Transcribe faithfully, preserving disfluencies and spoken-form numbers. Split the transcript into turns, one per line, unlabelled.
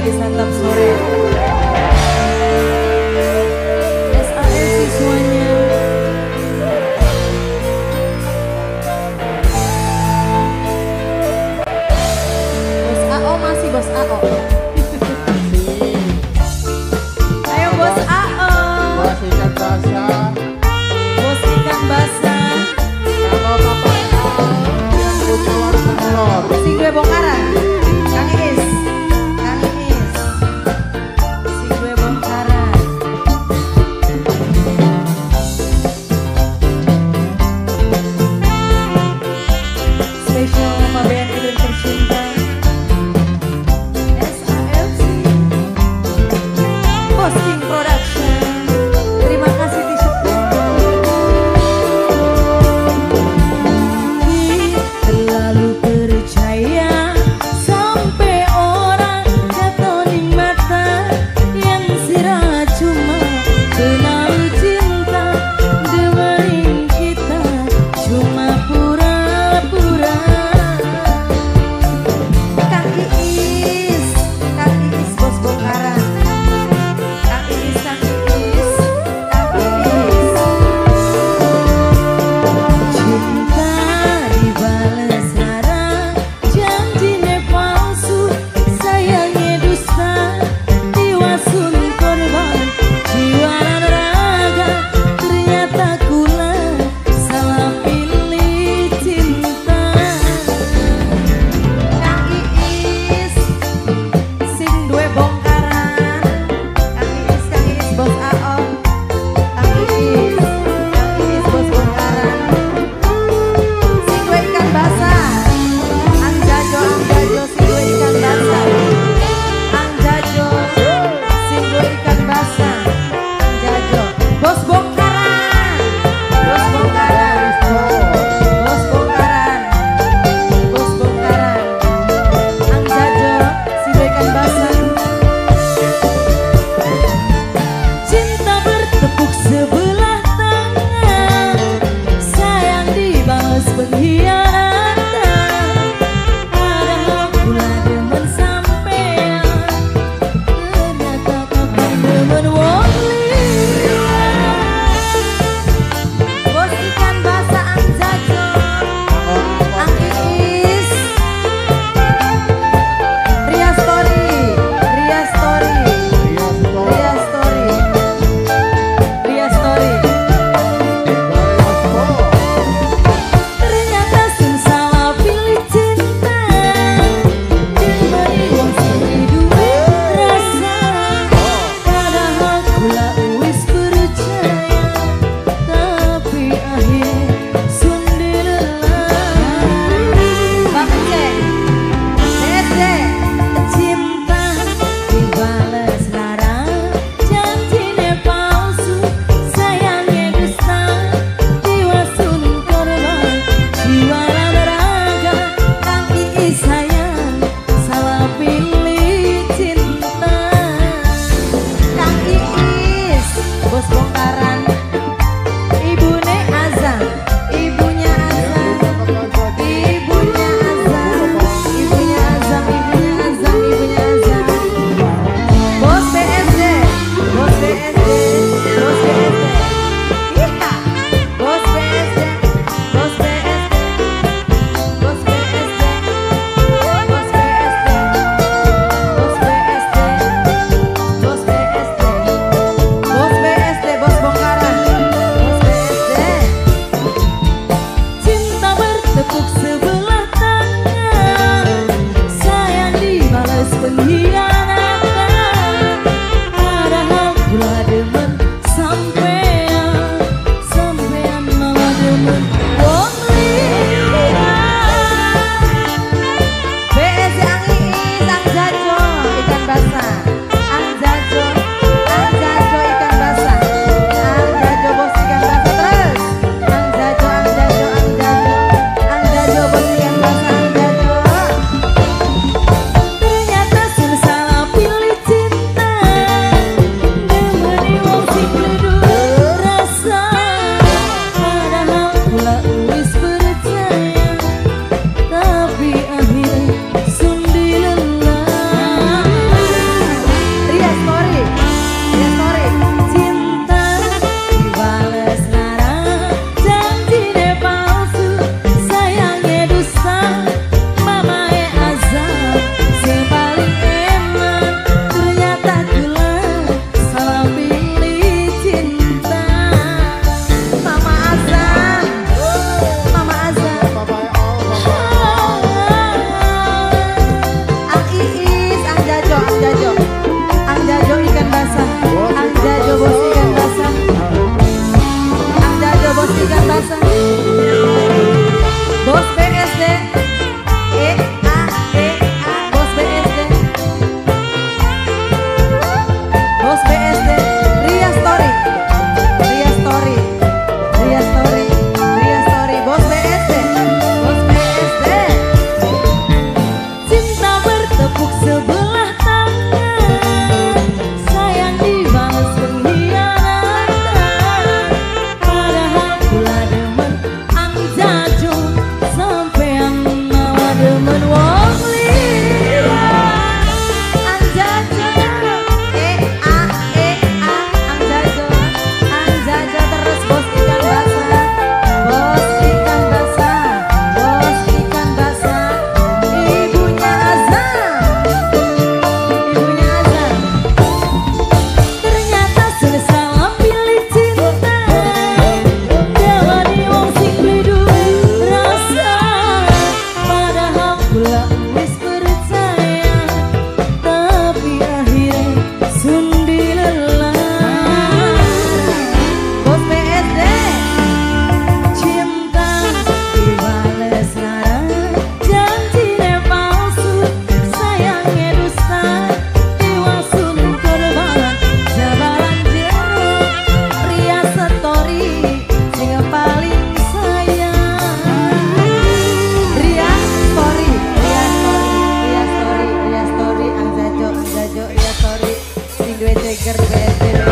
lagi santap sore. S A L siswanya. Bos A O masih bos A O. Ayo bos A O.
Bos ikan basah.
Bos ikan basah.
Kalau bapak yang kucuan telur.
Si gue bongkaran. Kang Is. Kang Is. Si gue bongkaran. Spesial Pak B N I dan tercinta S A L C Posting Production. Terima kasih t-shirt. Terlalu percaya sampai orang katoning mata yang sirah cuma kenal cinta dengerin kita cuma pura-pura. Kang Iis, Kang Iis bos bongkaran. Kang Iis, Kang Iis, Kang Iis. Cinta dibales lara, janjinya palsu, sayangnya dusta, diwasun korban, jiwa dan raga, ternyata kula salah pilih cinta. Kang Iis, sing duwe bongkaran. Kang Iis, Kang Iis bos A O. Kang Iis, Kang Iis bos bongkaran. Sing duwe ikan basah. Ang Jajo, Ang Jajo, sing duwe ikan basah. Ang Jajo, sing duwe ikan basah. Ang Jajo, bos bongkaran. Bos bongkaran. Bos bongkaran. Bos bongkaran. Ang Jajo, sing duwe ikan basah. Cinta bertepuk sebelah tangan, sayang dibalas pengkhianatan. Padahal pula demen sampean, ternyata kapan demen wong liya. Bos ikan basah Ang Jajo, Ang Iis, Ria Story, Ria Story, Ria Story, Ria Story. Ternyata sun salah pilih cinta, diberi wong sing duwe rasa. Padahal kula wis percaya, tapi akhir sun dilelah. Bang Cek, Dede, cinta dibales lara, janjinya palsu, sayangnya dusta, diwasun korban, jiwa dan raga. Kang Iis sayang, salah pilih cinta. Kang Iis, bos bongkaran. Ibune Azam, ibunya Azam, ibunya Azam, ibunya Azam, ibunya Azam, ibunya Azam. Bos B S D, bos B S D, bos B S D. Iya, bos B S D, bos B S D, bos B S D, bos B S D. Ceger bete